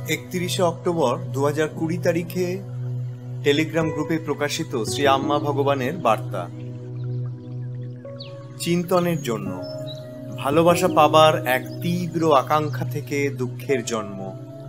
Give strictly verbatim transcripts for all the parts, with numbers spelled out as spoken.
একত্রিশে অক্টোবর দু হাজার কুড়ি তারিখে টেলিগ্রাম গ্রুপে প্রকাশিত শ্রী আম্মা ভগবানের বার্তা। চিন্তনের জন্য, ভালোবাসা পাবার এক তীব্র আকাঙ্ক্ষা থেকে দুঃখের জন্ম।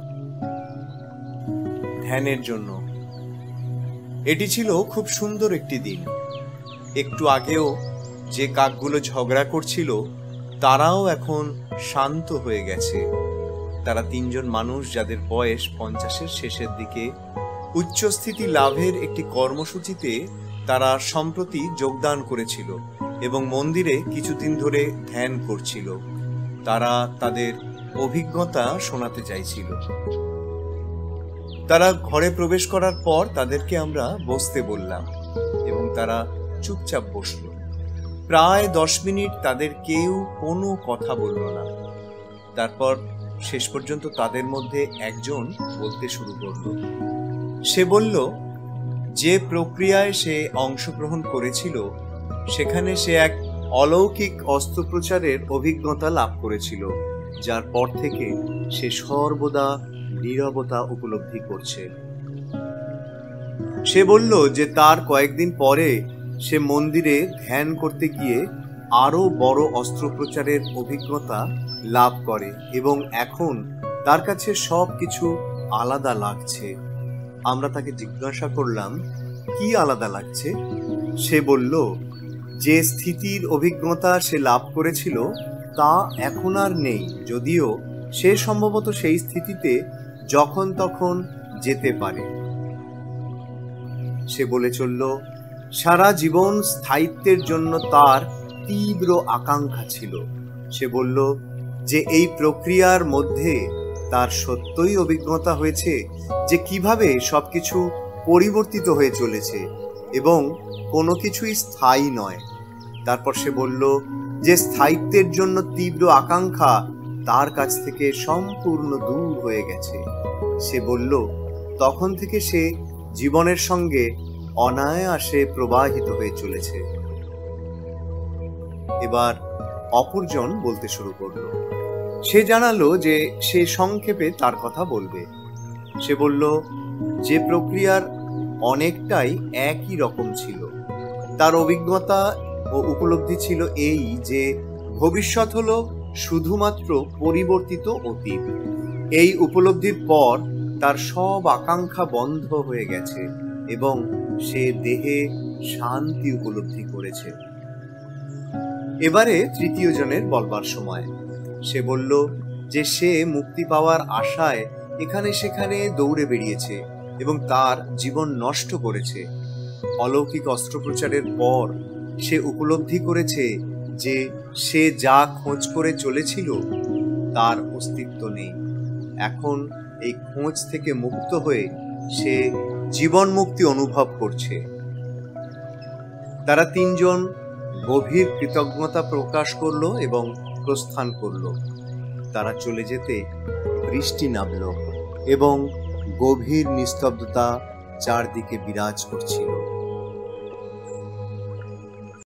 ধ্যানের জন্য, এটি ছিল খুব সুন্দর একটি দিন। একটু আগেও যে কাকগুলো ঝগড়া করছিল তারাও এখন শান্ত হয়ে গেছে। তারা তিনজন মানুষ যাদের বয়স পঞ্চাশের শেষের দিকে, উচ্চস্থিতি লাভের একটি কর্মসূচিতে তারা সম্প্রতি যোগদান করেছিল এবং মন্দিরে কিছুদিন ধরে ধ্যান করছিল। তারা তাদের অভিজ্ঞতা শোনাতে চাইছিল। তারা ঘরে প্রবেশ করার পর তাদেরকে আমরা বসতে বললাম এবং তারা চুপচাপ বসল। প্রায় দশ মিনিট তাদের কেউ কোনো কথা বলল না। তারপর শেষ পর্যন্ত তাদের মধ্যে একজন বলতে শুরু করল। সে বলল, যে প্রক্রিয়ায় সে অংশগ্রহণ করেছিল সেখানে সে এক অলৌকিক অস্ত্রোপচারের অভিজ্ঞতা লাভ করেছিল, যার পর থেকে সে সর্বদা নীরবতা উপলব্ধি করছে। সে বলল যে তার কয়েকদিন পরে সে মন্দিরে ধ্যান করতে গিয়ে আরো বড় অস্ত্রোপচারের অভিজ্ঞতা লাভ করে এবং এখন তার কাছে সব কিছু আলাদা লাগছে। আমরা তাকে জিজ্ঞাসা করলাম, কি আলাদা লাগছে? সে বলল, যে স্থিতির অভিজ্ঞতা সে লাভ করেছিল তা এখন আর নেই, যদিও সে সম্ভবত সেই স্থিতিতে যখন তখন যেতে পারে। সে বলে চলল, সারা জীবন স্থায়িত্বের জন্য তার তীব্র আকাঙ্ক্ষা ছিল। সে বলল যে এই প্রক্রিয়ার মধ্যে তার সত্যই অভিজ্ঞতা হয়েছে যে কিভাবে সবকিছু পরিবর্তিত হয়ে চলেছে এবং কোনো কিছুই স্থায়ী নয়। তারপর সে বলল যে স্থায়িত্বের জন্য তীব্র আকাঙ্ক্ষা তার কাছ থেকে সম্পূর্ণ দূর হয়ে গেছে। সে বলল তখন থেকে সে জীবনের সঙ্গে অনায়াসে প্রবাহিত হয়ে চলেছে। এবার অপরজন বলতে শুরু করল। সে জানালো যে সে সংক্ষেপে তার কথা বলবে। সে বলল যে প্রক্রিয়ার অনেকটাই একই রকম ছিল। তার অভিজ্ঞতা ও উপলব্ধি ছিল এই যে ভবিষ্যৎ হলো শুধুমাত্র পরিবর্তিত অতীত। এই উপলব্ধির পর তার সব আকাঙ্ক্ষা বন্ধ হয়ে গেছে এবং সে দেহে শান্তি উপলব্ধি করেছে। এবারে তৃতীয় জনের বলবার সময়। সে বলল যে সে মুক্তি পাওয়ার আশায় এখানে সেখানে দৌড়ে বেরিয়েছে এবং তার জীবন নষ্ট করেছে। অলৌকিক অস্ত্রোপচারের পর সে উপলব্ধি করেছে যে সে যা খোঁজ করে চলেছিল তার অস্তিত্ব নেই। এখন এই খোঁজ থেকে মুক্ত হয়ে সে জীবন মুক্তি অনুভব করছে। তারা তিনজন গভীর কৃতজ্ঞতা প্রকাশ করলো এবং প্রস্থান করলো। তারা চলে যেতে বৃষ্টি নামল এবং গভীর নিস্তব্ধতা চারদিকে বিরাজ করছিল।